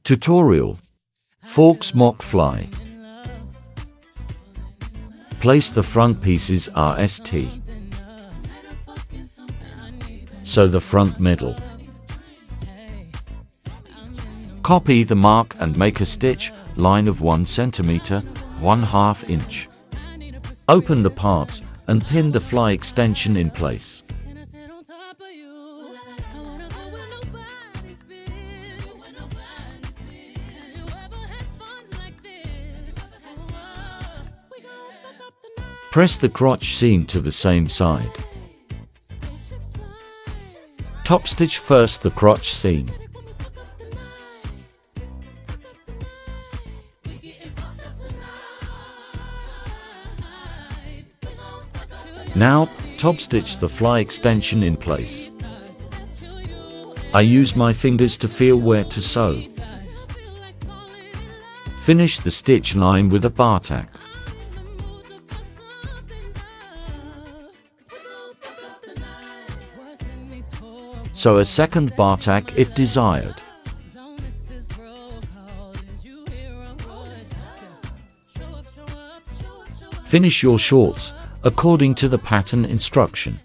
Tutorial. Faux mock fly. Place the front pieces RST. So the front middle. Copy the mark and make a stitch line of 1 centimeter, 1/2 inch. Open the parts and pin the fly extension in place. Press the crotch seam to the same side. Top stitch first the crotch seam. Now, top stitch the fly extension in place. I use my fingers to feel where to sew. Finish the stitch line with a bar tack. Sew a second bar tack if desired. Finish your shorts according to the pattern instruction.